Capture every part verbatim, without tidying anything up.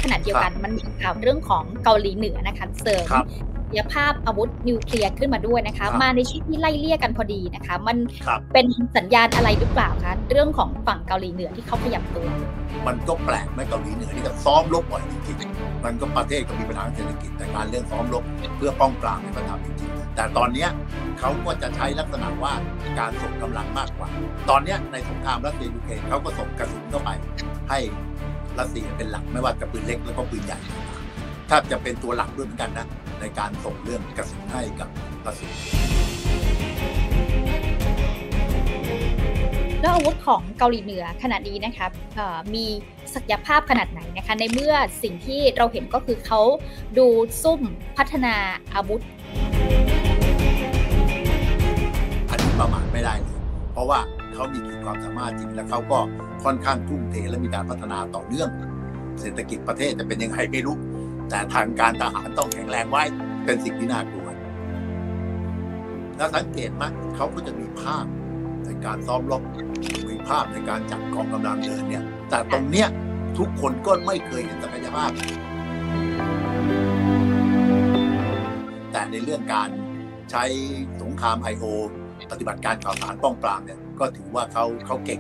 ขณะเดียวกันมันมีข่าวเรื่องของเกาหลีเหนือนะคะเสริมศักยภาพอาวุธนิวเคลียร์ขึ้นมาด้วยนะคะมาในช่วงที่ไล่เลี่ยกันพอดีนะคะมันเป็นสัญญาณอะไรหรือเปล่าคะเรื่องของฝั่งเกาหลีเหนือที่เขาขยับตัวมันก็แปลกไหมเกาหลีเหนือนี่ก็ซ้อมรบบ่อยจริงๆมันก็ประเทศก็มีปัญหาเศรษฐกิจแต่การเรื่องซ้อมรบเพื่อป้องปรามในประเทศจริงๆแต่ตอนนี้เขาก็จะใช้ลักษณะว่าการส่งกำลังมากกว่าตอนนี้ในสงครามรัสเซียยูเครนเขาก็ส่งกระสุนเข้าไปให้รัสเซียเป็นหลักไม่ว่าจะปืนเล็กแล้วก็ปืนใหญ่ถ้าจะเป็นตัวหลักด้วยเหมือนกันนะในการส่งเรื่องกระสุนให้กับรัสเซียแล้วอาวุธของเกาหลีเหนือขณะนี้นะคะมีศักยภาพขนาดไหนนะคะในเมื่อสิ่งที่เราเห็นก็คือเขาดูซุ่มพัฒนาอาวุธอันนี้ประมาทไม่ได้เลยเพราะว่าเขามีขีดความสามารถจริงและเขาก็ค่อนข้างทุ่มเทและมีการพัฒนาต่อเนื่องเศรษฐกิจประเทศจะเป็นยังไงไม่รู้แต่ทางการทหารต้องแข็งแรงไว้เป็นสิ่งที่น่ากลัวแล้วสังเกตมั้ยเขาก็จะมีภาพในการซ้อมรบมีภาพในการจัดกองกำลังเดินเนี่ยแต่ตรงเนี้ยทุกคนก็ไม่เคยเห็นศักยภาพแต่ในเรื่องการใช้สงคราม ไอ โอ ปฏิบัติการข่าวสารป้องปรามเนี่ยก็ถือว่าเขาเขาเก่ง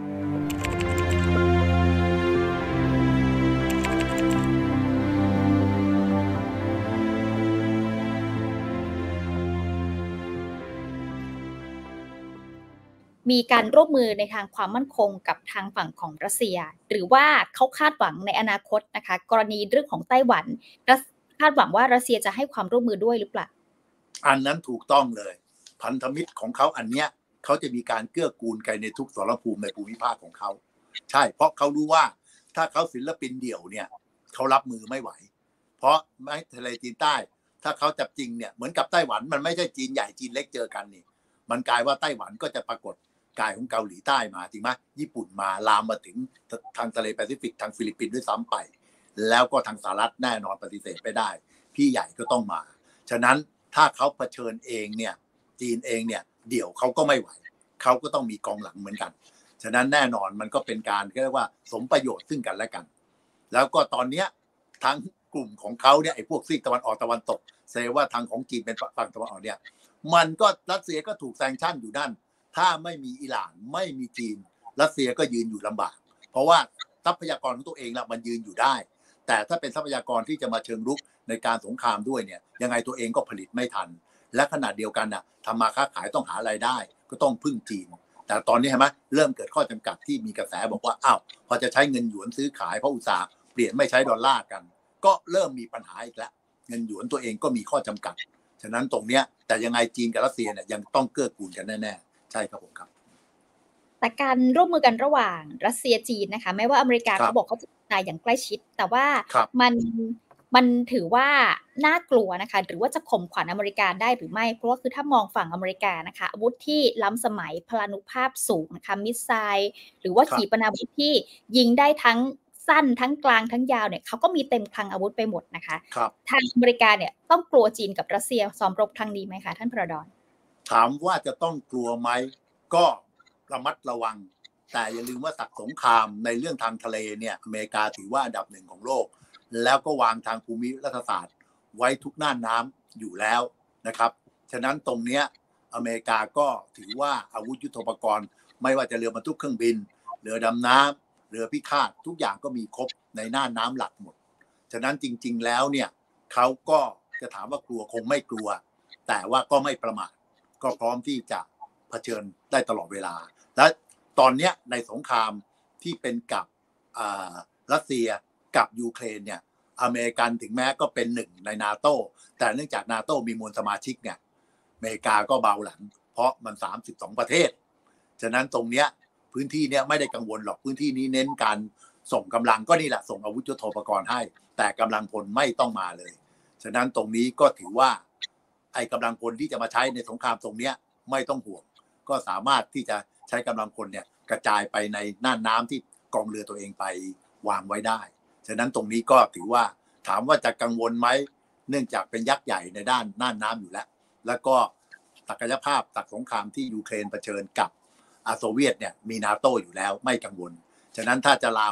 มีการร่วมมือในทางความมั่นคงกับทางฝั่งของรัสเซียหรือว่าเขาคาดหวังในอนาคตนะคะกรณีเรื่องของไต้หวันคาดหวังว่ารัสเซียจะให้ความร่วมมือด้วยหรือเปล่าอันนั้นถูกต้องเลยพันธมิตรของเขาอันเนี้ยเขาจะมีการเกื้อกูลกันในทุกสรภูมิในภูมิภาคของเขาใช่เพราะเขารู้ว่าถ้าเขาศิลปินเดี่ยวเนี่ยเขารับมือไม่ไหวเพราะไม่ทะเลจีนใต้ถ้าเขาจับจริงเนี่ยเหมือนกับไต้หวันมันไม่ใช่จีนใหญ่จีนเล็กเจอกันนี่มันกลายว่าไต้หวันก็จะปรากฏกายของเกาหลีใต้มาจริงไหมญี่ปุ่นมาลามมาถึงทางทะเลแปซิฟิกทางฟิลิปปินส์ด้วยซ้ำไปแล้วก็ทางสหรัฐแน่นอนปฏิเสธไม่ได้พี่ใหญ่ก็ต้องมาฉะนั้นถ้าเขาเผชิญเองเนี่ยจีนเองเนี่ยเดี่ยวเขาก็ไม่ไหวเขาก็ต้องมีกองหลังเหมือนกันฉะนั้นแน่นอนมันก็เป็นการเรียกว่าสมประโยชน์ซึ่งกันและกันแล้วก็ตอนนี้ทั้งกลุ่มของเขาเนี่ยไอ้พวกซีกตะวันออกตะวันตกเซว่าทางของจีนเป็นฝั่งตะวันออกเนี่ยมันก็รัสเซียก็ถูกแซงชั่นอยู่นั่นถ้าไม่มีอิหร่านไม่มีจีนรัสเซียก็ยืนอยู่ลำบากเพราะว่าทรัพยากรของตัวเองละมันยืนอยู่ได้แต่ถ้าเป็นทรัพยากรที่จะมาเชิงรุกในการสงครามด้วยเนี่ยยังไงตัวเองก็ผลิตไม่ทันและขนาดเดียวกันน่ะทำมาค้าขายต้องหารายได้ก็ต้องพึ่งจีนแต่ตอนนี้เห็นไหมเริ่มเกิดข้อจำกัดที่มีกระแสบอกว่าอ้าวพอจะใช้เงินหยวนซื้อขายเพราะอุตสาห์เปลี่ยนไม่ใช้ดอลลาร์กันก็เริ่มมีปัญหาอีกแล้วเงินหยวนตัวเองก็มีข้อจำกัดฉะนั้นตรงเนี้ยแต่ยังไงจีนกับรัสเซียเนี่ยยังต้องเกื้อกูลกันแน่ๆใช่ครับผมครับแต่การร่วมมือกันระหว่างรัสเซียจีนนะคะแม้ว่าอเมริกาเขาบอกเขาจะตายอย่างใกล้ชิดแต่ว่ามันมันถือว่าน่ากลัวนะคะหรือว่าจะข่มขวัญอเมริกาได้หรือไม่เพราะว่าคือถ้ามองฝั่งอเมริกานะคะอาวุธที่ล้ำสมัยพลานุภาพสูงนะคะมิสไซล์หรือว่าขีปนาวุธที่ยิงได้ทั้งสั้นทั้งกลางทั้งยาวเนี่ยเขาก็มีเต็มคลังอาวุธไปหมดนะคะทางอเมริกาเนี่ยต้องกลัวจีนกับรัสเซียซ้อมรบครั้งนี้ไหมคะท่านพระดอนถามว่าจะต้องกลัวไหมก็ระมัดระวังแต่อย่าลืมว่าศักดิ์สงครามในเรื่องทางทะเลเนี่ยอเมริกาถือว่าอันดับหนึ่งของโลกแล้วก็วางทางภูมิรัฐศาสตร์ไว้ทุกน่านน้ำอยู่แล้วนะครับฉะนั้นตรงเนี้ยอเมริกาก็ถือว่าอาวุธยุทโธปกรณ์ไม่ว่าจะเรือบรรทุกเครื่องบินเรือดำน้ำเรือพิฆาตทุกอย่างก็มีครบในน่านน้ำหลักหมดฉะนั้นจริงๆแล้วเนี่ยเขาก็จะถามว่ากลัวคงไม่กลัวแต่ว่าก็ไม่ประมาทก็พร้อมที่จะเผชิญได้ตลอดเวลาและตอนนี้ในสงครามที่เป็นกับรัสเซียกับยูเครนเนี่ยอเมริกันถึงแม้ก็เป็นหนึ่งในนาโต้แต่เนื่องจากนาโต้มีมวลสมาชิกเนี่ยอเมริกาก็เบาหลังเพราะมันสามสิบสองประเทศฉะนั้นตรงเนี้ยพื้นที่เนี้ยไม่ได้กังวลหรอกพื้นที่นี้เน้นการส่งกำลังก็นี่แหละส่งอาวุธยุทโธปกรณ์ให้แต่กำลังพลไม่ต้องมาเลยฉะนั้นตรงนี้ก็ถือว่าไอ้กำลังพลที่จะมาใช้ในสงครามตรงเนี้ยไม่ต้องห่วงก็สามารถที่จะใช้กำลังพลเนี่ยกระจายไปในน่านน้ำที่กองเรือตัวเองไปวางไว้ได้ฉะนั้นตรงนี้ก็ถือว่าถามว่าจะกังวลไหมเนื่องจากเป็นยักษ์ใหญ่ในด้านน่านน้ำอยู่แล้วแล้วก็ศักยภาพตักสงครามที่ยูเครนเผชิญกับอาโซเวียตเนี่ยมีนาโต้อยู่แล้วไม่กังวลฉะนั้นถ้าจะลามมา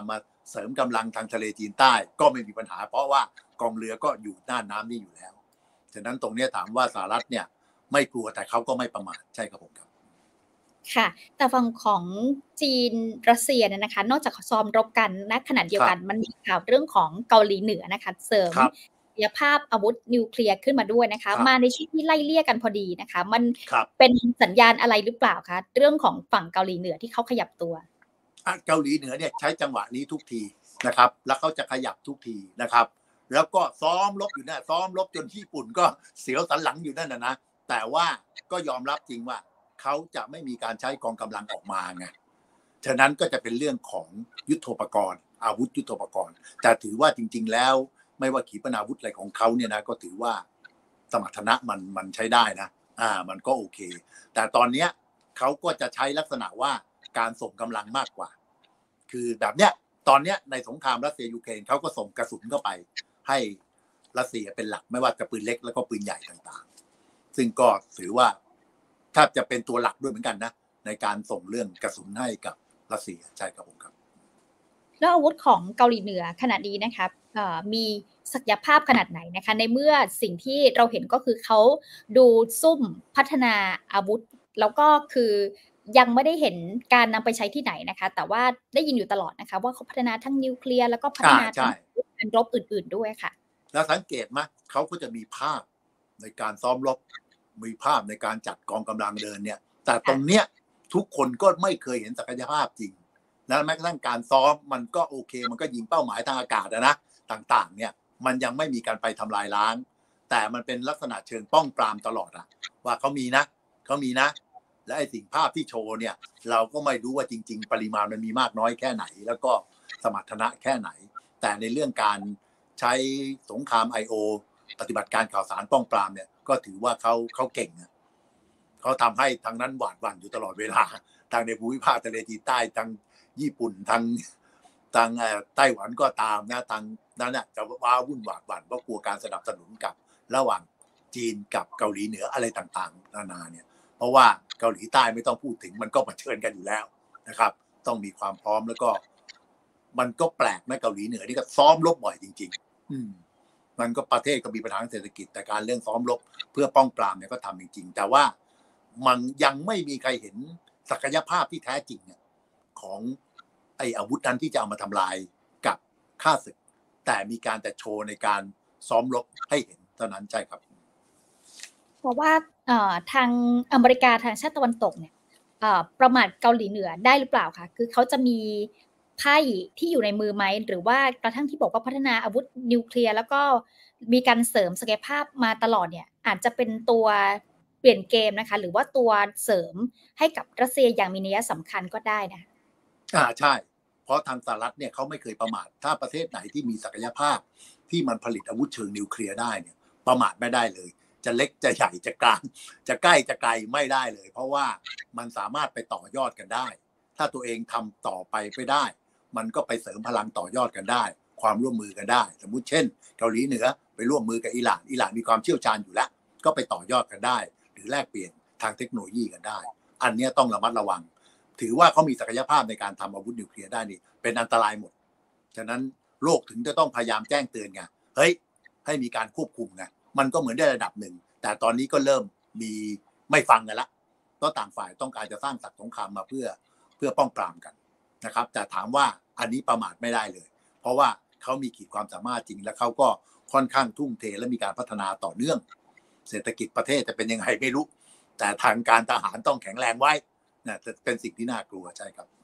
เสริมกำลังทางทะเลจีนใต้ก็ไม่มีปัญหาเพราะว่ากองเรือก็อยู่หน้าน้ำนี่อยู่แล้วฉะนั้นตรงนี้ถามว่าสหรัฐเนี่ยไม่กลัวแต่เขาก็ไม่ประมาทใช่ครับผมครับค่ะแต่ฝั่งของจีนรัสเซียเนี่ยนะคะนอกจากซ้อมรบกันณขณะเดียวกันมันมีข่าวเรื่องของเกาหลีเหนือนะคะเสริมศักยภาพอาวุธนิวเคลียร์ขึ้นมาด้วยนะคะมาในช่วงที่ไล่เลี่ยกันพอดีนะคะมันเป็นสัญญาณอะไรหรือเปล่าคะเรื่องของฝั่งเกาหลีเหนือที่เขาขยับตัวเกาหลีเหนือเนี่ยใช้จังหวะนี้ทุกทีนะครับแล้วเขาจะขยับทุกทีนะครับแล้วก็ซ้อมรบอยู่นั่นซ้อมรบจนญี่ปุ่นก็เสียวสันหลังอยู่นั่นนะนะแต่ว่าก็ยอมรับจริงว่าเขาจะไม่มีการใช้กองกำลังออกมาไงฉะนั้นก็จะเป็นเรื่องของยุทโธปกรณ์อาวุธยุทโธปกรณ์แต่ถือว่าจริงๆแล้วไม่ว่าขีปนาวุธอะไรของเขาเนี่ยนะก็ถือว่าสมรรถนะมันมันใช้ได้นะอ่ามันก็โอเคแต่ตอนเนี้ยเขาก็จะใช้ลักษณะว่าการส่งกำลังมากกว่าคือแบบเนี้ยตอนเนี้ยในสงครามรัสเซียยูเครนเขาก็ส่งกระสุนเข้าไปให้รัสเซียเป็นหลักไม่ว่าจะปืนเล็กแล้วก็ปืนใหญ่ต่างๆซึ่งก็ถือว่าถ้าจะเป็นตัวหลักด้วยเหมือนกันนะในการส่งเรื่องกระสุนให้กับรัสเซียใช่ครับผมครับแล้วอาวุธของเกาหลีเหนือขณะนี้นะคะมีศักยภาพขนาดไหนนะคะในเมื่อสิ่งที่เราเห็นก็คือเขาดูซุ่มพัฒนาอาวุธแล้วก็คือยังไม่ได้เห็นการนำไปใช้ที่ไหนนะคะแต่ว่าได้ยินอยู่ตลอดนะคะว่าเขาพัฒนาทั้งนิวเคลียร์แล้วก็พัฒนาทั้งการรบอื่นๆด้วยค่ะแล้วสังเกตไหมเขาก็จะมีภาพในการซ้อมรบมีภาพในการจัดกองกำลังเดินเนี่ยแต่ตรงเนี้ยทุกคนก็ไม่เคยเห็นศักยภาพจริงและแม้กระทั่งการซ้อมมันก็โอเคมันก็ยิงเป้าหมายทางอากาศนะต่างๆเนี่ยมันยังไม่มีการไปทำลายล้างแต่มันเป็นลักษณะเชิงป้องปรามตลอดอะว่าเขามีนะเขามีนะและไอ้สิ่งภาพที่โชว์เนี่ยเราก็ไม่รู้ว่าจริงๆปริมาณมันมีมากน้อยแค่ไหนแล้วก็สมรรถนะแค่ไหนแต่ในเรื่องการใช้สงคราม ไอ โอ ปฏิบัติการข่าวสารป้องปรามเนี่ยก็ถือว่าเขาเขาเก่งเขาทำให้ทางนั้นหวาดหวั่นอยู่ตลอดเวลาทางในภูมิภาคทะเลจีนใต้ทางญี่ปุ่นทางทางไต้หวันก็ตามนะทางนั้นน่ะจะว้าวุ่นหวาดหวั่นเพราะกลัวการสนับสนุนกับระหว่างจีนกับเกาหลีเหนืออะไรต่างๆนานาเนี่ยเพราะว่าเกาหลีใต้ไม่ต้องพูดถึงมันก็เผชิญกันอยู่แล้วนะครับต้องมีความพร้อมแล้วก็มันก็แปลกนะเกาหลีเหนือนี่ก็ซ้อมรบบ่อยจริงๆอืมมันก็ประเทศก็มีปัญหาเศรษฐกิจแต่การเรื่องซ้อมรบเพื่อป้องปรามเนี่ยก็ทำจริงๆแต่ว่ามันยังไม่มีใครเห็นศักยภาพที่แท้จริงเนี่ยของไอ้อาวุธนั้นที่จะเอามาทำลายกับข้าศึกแต่มีการแต่โชว์ในการซ้อมรบให้เห็นเท่านั้นใช่ครับเพราะว่าทางอเมริกาทางชาติตะวันตกเนี่ยประมาทเกาหลีเหนือได้หรือเปล่าคะคือเขาจะมีไพ่ที่อยู่ในมือไหมหรือว่ากระทั่งที่บอกว่าพัฒนาอาวุธนิวเคลียร์แล้วก็มีการเสริมศักยภาพมาตลอดเนี่ยอาจจะเป็นตัวเปลี่ยนเกมนะคะหรือว่าตัวเสริมให้กับรัสเซียอย่างมีนัยสำคัญก็ได้นะอ่าใช่เพราะทางสหรัฐเนี่ยเขาไม่เคยประมาทถ้าประเทศไหนที่มีศักยภาพที่มันผลิตอาวุธเชิงนิวเคลียร์ได้เนี่ยประมาทไม่ได้เลยจะเล็กจะใหญ่จะกลางจะใกล้จะไกลไม่ได้เลยเพราะว่ามันสามารถไปต่อยอดกันได้ถ้าตัวเองทำต่อไปไม่ได้มันก็ไปเสริมพลังต่อยอดกันได้ความร่วมมือกันได้สมมุติเช่นเกาหลีเหนือไปร่วมมือกับอิหร่านอิหร่านมีความเชี่ยวชาญอยู่แล้วก็ไปต่อยอดกันได้หรือแลกเปลี่ยนทางเทคโนโลยีกันได้อันนี้ต้องระมัดระวังถือว่าเขามีศักยภาพในการทำอาวุธนิวเคลียร์ได้นี่เป็นอันตรายหมดฉะนั้นโลกถึงจะต้องพยายามแจ้งเตือนไงเฮ้ยให้มีการควบคุมไงมันก็เหมือนได้ระดับหนึ่งแต่ตอนนี้ก็เริ่มมีไม่ฟังกันละเพราะต่างฝ่ายต้องการจะสร้างศักดิ์สงครามมาเพื่อเพื่อป้องปรามกันนะครับแต่ถามว่าอันนี้ประมาทไม่ได้เลยเพราะว่าเขามีขีดความสามารถจริงและเขาก็ค่อนข้างทุ่มเทและมีการพัฒนาต่อเนื่องเศรษฐกิจประเทศจะเป็นยังไงไม่รู้แต่ทางการทหารต้องแข็งแรงไว้นะจะเป็นสิ่งที่น่ากลัวใช่ครับ